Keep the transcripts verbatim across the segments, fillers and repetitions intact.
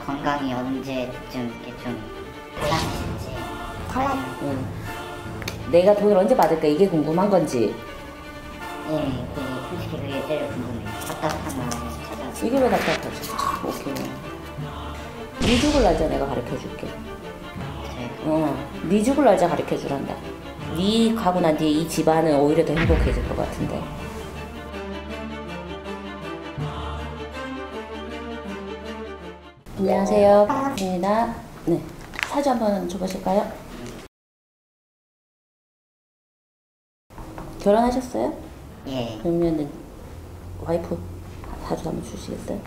건강이 언제쯤 이렇게 좀 달라지실지. 달라. 응. 내가 돈을 언제 받을까 이게 궁금한 건지. 예, 그게 솔직히 그게 제일 궁금해요. 답답한 마음을 찾아서. 이게 왜 답답하지? 오케이. 네 죽을 날짜 내가 가르쳐줄게. 어, 네 죽을 날짜 가르쳐주란다. 네 가고 난 뒤에 이 집안은 오히려 더 행복해질 것 같은데. 안녕하세요. 반갑습니다. 네, 사주 한번 줘보실까요? 결혼하셨어요? 예. 그러면은 와이프 사주 한번 주시겠어요?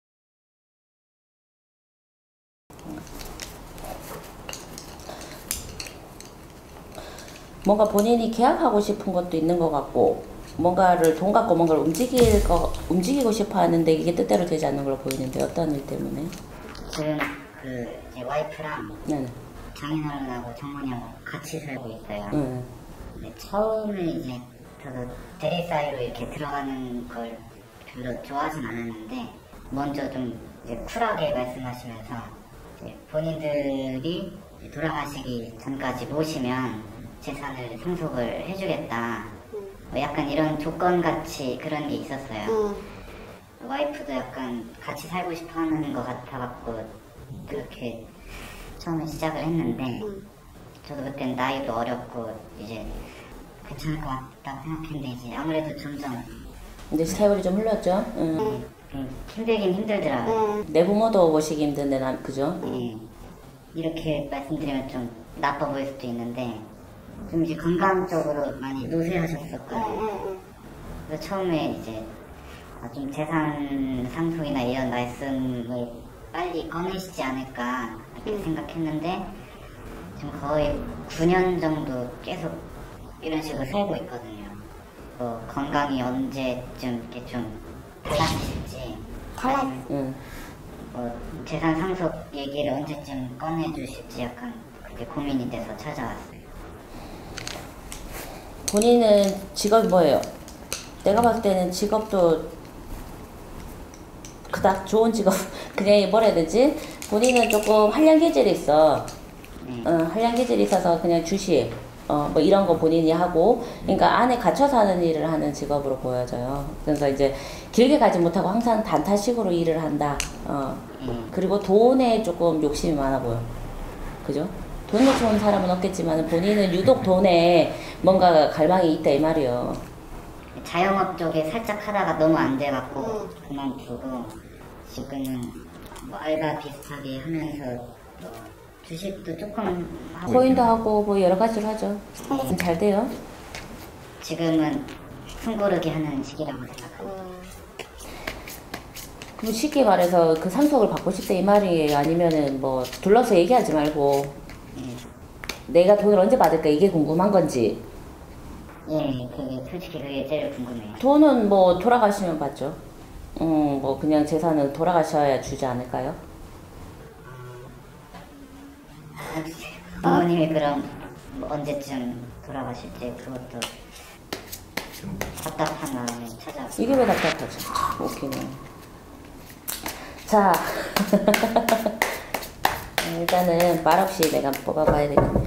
뭔가 본인이 계약하고 싶은 것도 있는 것 같고, 뭔가를 돈 갖고 뭔가를 움직일 거 움직이고 싶어 하는데 이게 뜻대로 되지 않는 걸로 보이는데 어떤 일 때문에? 지금 그 제 와이프랑 네네. 장인어른하고 장모님하고 같이 살고 있어요. 네. 근데 처음에 이제 저도 대리 사이로 이렇게 들어가는 걸 별로 좋아하진 않았는데 먼저 좀 이제 쿨하게 말씀하시면서 이제 본인들이 돌아가시기 전까지 모시면 재산을 상속을 해주겠다. 뭐 약간 이런 조건같이 그런 게 있었어요. 음. 와이프도 약간 같이 살고 싶어 하는 것 같아갖고 그렇게 처음에 시작을 했는데 음. 저도 그땐 나이도 어렸고 이제 괜찮을 것 같다고 생각했는데 이제 아무래도 점점 이제 세월이 좀 흘렀죠? 응. 음, 힘들긴 힘들더라고요. 음. 내 부모도 모시기 힘든데 난 그죠? 네. 이렇게 말씀드리면 좀 나빠 보일 수도 있는데 좀 이제 건강적으로 많이 노쇠하셨었거든요. 그래서 처음에 이제 좀 재산 상속이나 이런 말씀을 빨리 꺼내시지 않을까 이렇게 생각했는데 지금 거의 구 년 정도 계속 이런 식으로 살고 있거든요. 뭐 건강이 언제쯤 이렇게 좀 달라지실지, 달라. 응. 뭐 재산 상속 얘기를 언제쯤 꺼내주실지 약간 그게 고민이 돼서 찾아왔어요. 본인은 직업이 뭐예요? 내가 봤을 때는 직업도 그닥 좋은 직업 그냥 뭐라 해야 되지? 본인은 조금 한량 계절이 있어. 네. 어, 한량 계절이 있어서 그냥 주식 어, 뭐 이런 거 본인이 하고, 그러니까 안에 갇혀서 하는 일을 하는 직업으로 보여져요. 그래서 이제 길게 가지 못하고 항상 단타식으로 일을 한다. 어. 음. 그리고 돈에 조금 욕심이 많아 보여. 그죠? 돈 욕심 사람은 없겠지만 본인은 유독 돈에 뭔가 갈망이 있다 이 말이요. 자영업 쪽에 살짝 하다가 너무 안 돼갖고 음. 그만두고 지금은 뭐 알바 비슷하게 하면서 뭐 주식도 조금 하고 코인도 하고 뭐 여러 가지를 하죠. 음. 잘 돼요. 지금은 숨고르게 하는 시기라고 생각합니다. 음. 그럼 쉽게 말해서 그 상속을 받고 싶다 이 말이에요? 아니면은 뭐 둘러서 얘기하지 말고 음. 내가 돈을 언제 받을까 이게 궁금한 건지. 예, 그게 솔직히 그게 제일 궁금해요. 돈은 뭐 돌아가시면 받죠. 음, 뭐 그냥 재산은 돌아가셔야 주지 않을까요? 부모님이 그럼 뭐 언제쯤 돌아가실지 그것도 답답한 마음을 찾아. 이게 왜 답답하지? 오케이. 자, 일단은 말없이 내가 뽑아봐야 되겠네.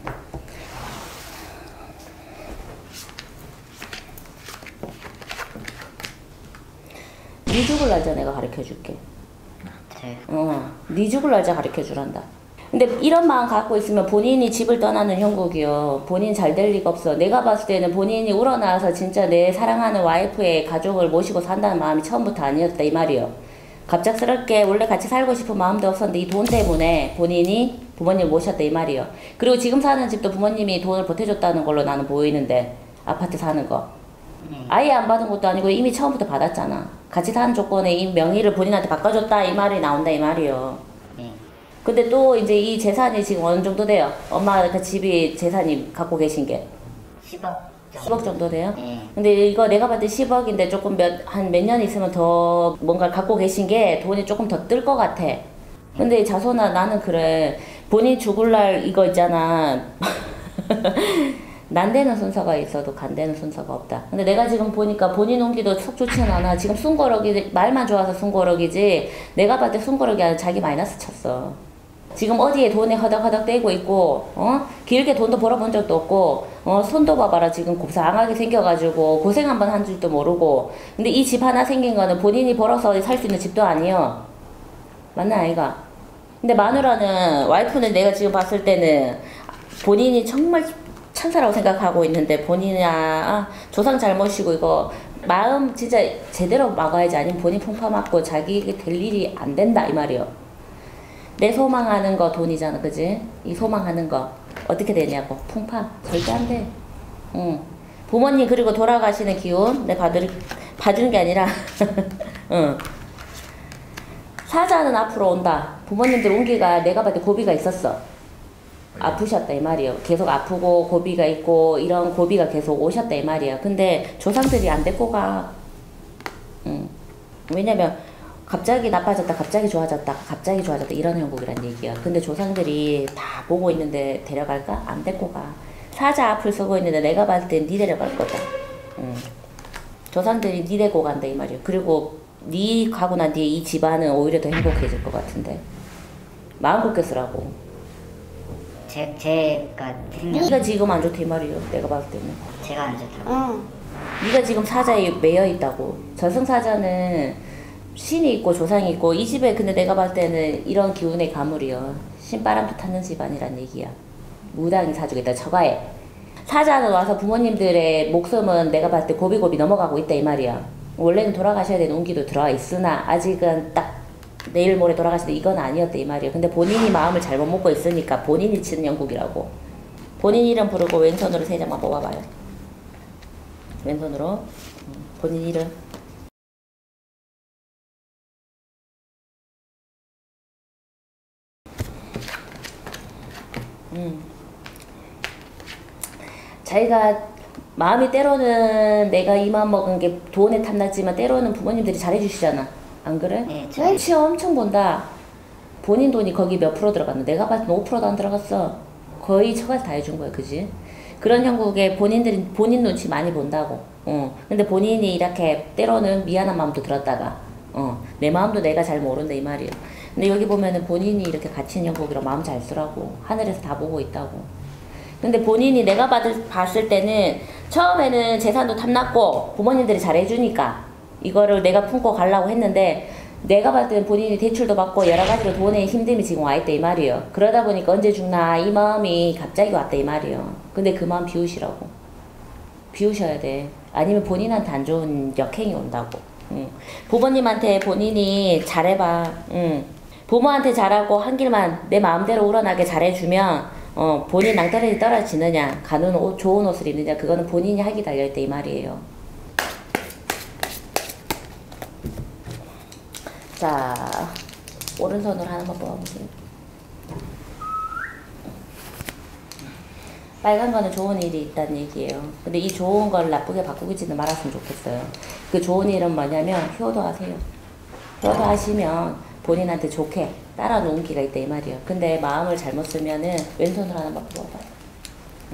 네 죽을 날짜 내가 가르쳐줄게. 네. 어, 네 죽을 날짜 가르쳐주란다. 근데 이런 마음 갖고 있으면 본인이 집을 떠나는 형국이요. 본인 잘 될 리가 없어. 내가 봤을 때는 본인이 우러나와서 진짜 내 사랑하는 와이프의 가족을 모시고 산다는 마음이 처음부터 아니었다 이 말이요. 갑작스럽게 원래 같이 살고 싶은 마음도 없었는데 이 돈 때문에 본인이 부모님 모셨다 이 말이요. 그리고 지금 사는 집도 부모님이 돈을 보태줬다는 걸로 나는 보이는데 아파트 사는 거. 아예 안 받은 것도 아니고 이미 처음부터 받았잖아. 같이 사는 조건에 이 명의를 본인한테 바꿔줬다 이 말이 나온다 이 말이요. 네. 근데 또 이제 이 재산이 지금 어느 정도 돼요? 엄마 그 집이 재산이 갖고 계신 게 십억 정도. 십억 정도 돼요? 네. 근데 이거 내가 봤을 때 십억인데 조금 몇, 한 몇 년 있으면 더 뭔가를 갖고 계신 게 돈이 조금 더 뜰 것 같아. 근데 자손아 나는 그래. 본인 죽을 날 이거 있잖아. 난되는 순서가 있어도 간되는 순서가 없다. 근데 내가 지금 보니까 본인 운기도 속 좋지는 않아. 지금 숨고르기, 말만 좋아서 숨고르기지, 내가 봤을 때 숨고르기 아니라 자기 마이너스 쳤어. 지금 어디에 돈에 허덕허덕 떼고 있고, 어? 길게 돈도 벌어본 적도 없고, 어? 손도 봐봐라. 지금 곱상하게 생겨가지고, 고생 한 번 한 줄도 모르고. 근데 이 집 하나 생긴 거는 본인이 벌어서 살 수 있는 집도 아니에요. 맞나, 아이가? 근데 마누라는, 와이프는 내가 지금 봤을 때는, 본인이 정말 천사라고 생각하고 있는데, 본인이, 아, 조상 잘못이고, 이거, 마음 진짜 제대로 막아야지. 아니면 본인 풍파 맞고 자기에게 될 일이 안 된다, 이 말이요. 내 소망하는 거 돈이잖아, 그지? 이 소망하는 거 어떻게 되냐고. 풍파 절대 안 돼. 응. 부모님 그리고 돌아가시는 기운 내 받을 받는 게 아니라 응. 사자는 앞으로 온다. 부모님들 운기가 내가 봤을 때 고비가 있었어. 아프셨다 이 말이에요. 계속 아프고 고비가 있고 이런 고비가 계속 오셨다 이 말이에요. 근데 조상들이 안 데리고 가. 응. 왜냐면 갑자기 나빠졌다, 갑자기 좋아졌다, 갑자기 좋아졌다 이런 형국이란 얘기야. 근데 조상들이 다 보고 있는데 데려갈까? 안 데리고 가. 사자 앞을 서고 있는데 내가 봤을 땐 니 데려갈 거다. 응. 조상들이 니 데리고 간다 이 말이야. 그리고 니 가고 난 뒤에 이 집안은 오히려 더 행복해질 것 같은데. 마음 굳게 쓰라고. 제, 제가 생각 니가 지금 안 좋다 이 말이야. 내가 봤을 때는. 제가 안 좋다고. 응. 니가 지금 사자에 매여 있다고. 저승사자는 신이 있고 조상이 있고 이 집에 근데 내가 봤을 때는 이런 기운의 가물이요. 신바람도 타는 집안이란 얘기야. 무당이 사주겠다. 처가에. 사자는 와서 부모님들의 목숨은 내가 봤을 때 고비고비 넘어가고 있다 이 말이야. 원래는 돌아가셔야 되는 운기도 들어와 있으나 아직은 딱 내일 모레 돌아가시는데 이건 아니었다 이 말이야. 근데 본인이 마음을 잘못 먹고 있으니까 본인이 치는 영국이라고. 본인 이름 부르고 왼손으로 세 장만 뽑아봐요. 왼손으로 본인 이름. 음. 자기가 마음이 때로는 내가 이 마음 먹은 게 돈에 탐났지만 때로는 부모님들이 잘해주시잖아. 안 그래? 네, 저 눈치 엄청 본다. 본인 돈이 거기 몇 프로 들어갔나? 내가 봤을 때 오 퍼센트도 안 들어갔어. 거의 처가에서 다 해준 거야, 그지? 그런 형국에 본인들이 본인 눈치 많이 본다고. 어. 근데 본인이 이렇게 때로는 미안한 마음도 들었다가, 어. 내 마음도 내가 잘 모른다 이 말이야. 근데 여기 보면은 본인이 이렇게 갇힌 형국이라 마음 잘 쓰라고. 하늘에서 다 보고 있다고. 근데 본인이 내가 받을, 봤을 때는 처음에는 재산도 탐났고 부모님들이 잘해주니까 이거를 내가 품고 가려고 했는데 내가 봤을 때는 본인이 대출도 받고 여러 가지로 돈에 힘듦이 지금 와있다 이 말이에요. 그러다 보니까 언제 죽나 이 마음이 갑자기 왔다 이 말이에요. 근데 그 마음 비우시라고. 비우셔야 돼. 아니면 본인한테 안 좋은 역행이 온다고. 응. 부모님한테 본인이 잘해봐. 응. 부모한테 잘하고 한 길만 내 마음대로 우러나게 잘해주면 어, 본인 낭떠러지 떨어지느냐 가는 옷, 좋은 옷을 입느냐 그거는 본인이 하기 달려있다 이 말이에요. 자, 오른손으로 하나만 뽑아보세요. 빨간 거는 좋은 일이 있다는 얘기예요. 근데 이 좋은 걸 나쁘게 바꾸지는 말았으면 좋겠어요. 그 좋은 일은 뭐냐면 효도하세요. 효도하시면 본인한테 좋게 따라 놓은 기가 있다 이 말이에요. 근데 마음을 잘못 쓰면은 왼손으로 하나만 뽑아봐요. 응.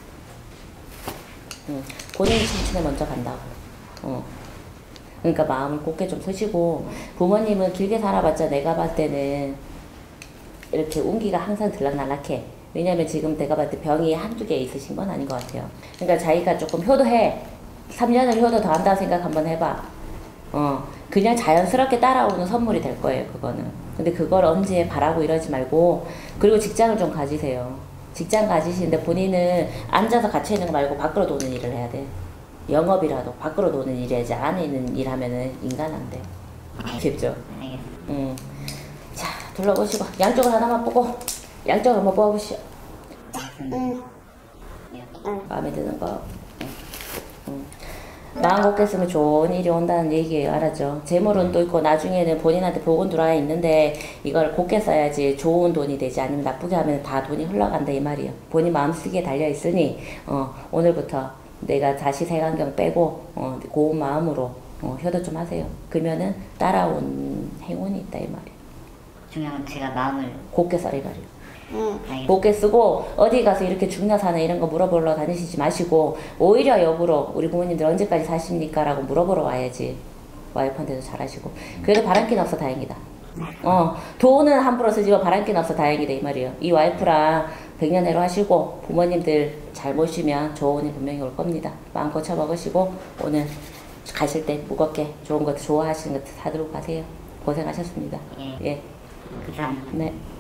응. 본인이 칭찬에 먼저 간다고. 어. 그러니까 마음을 곱게 좀 쓰시고 부모님은 길게 살아봤자 내가 봤을 때는 이렇게 운기가 항상 들락날락해. 왜냐면 지금 내가 봤을 때 병이 한두 개 있으신 건 아닌 것 같아요. 그러니까 자기가 조금 효도해. 삼 년을 효도 더 한다고 생각 한번 해봐. 어, 그냥 자연스럽게 따라오는 선물이 될 거예요, 그거는. 근데 그걸 언제 바라고 이러지 말고, 그리고 직장을 좀 가지세요. 직장 가지시는데 본인은 앉아서 갇혀있는 거 말고 밖으로 도는 일을 해야 돼. 영업이라도 밖으로 도는 일을 해야지. 안에 있는 일 하면은 인간 안 돼. 아시겠죠? 알겠습니다. 음. 자, 둘러보시고, 양쪽을 하나만 보고, 양쪽을 한번 뽑아보시오. 응. 마음에 드는 거. 응. 응. 마음 곱게 쓰면 좋은 일이 온다는 얘기예요. 알았죠? 재물은 또 있고 나중에는 본인한테 복은 들어와 있는데 이걸 곱게 써야지 좋은 돈이 되지. 아니면 나쁘게 하면 다 돈이 흘러간다 이 말이에요. 본인 마음 쓰기에 달려 있으니 어, 오늘부터 내가 다시 색안경 빼고 어, 고운 마음으로 어, 효도 좀 하세요. 그러면은 따라온 행운이 있다 이 말이에요. 중요한 건 제가 마음을 곱게 써라 이 말이에요. 응. 다행이다. 곱게 쓰고 어디 가서 이렇게 죽나 사나 이런 거 물어보러 다니시지 마시고 오히려 역으로 우리 부모님들 언제까지 사십니까? 라고 물어보러 와야지. 와이프한테도 잘하시고. 그래도 바람기는 없어 다행이다. 어, 돈은 함부로 쓰지만 바람기는 없어 다행이다 이 말이에요. 이 와이프랑 백년해로 하시고 부모님들 잘 모시면 좋은 일 분명히 올 겁니다. 마음껏 쳐먹으시고 오늘 가실 때 무겁게 좋은 것도 좋아하시는 것도 사들고 가세요. 고생하셨습니다. 예. 예. 감사합니다. 네.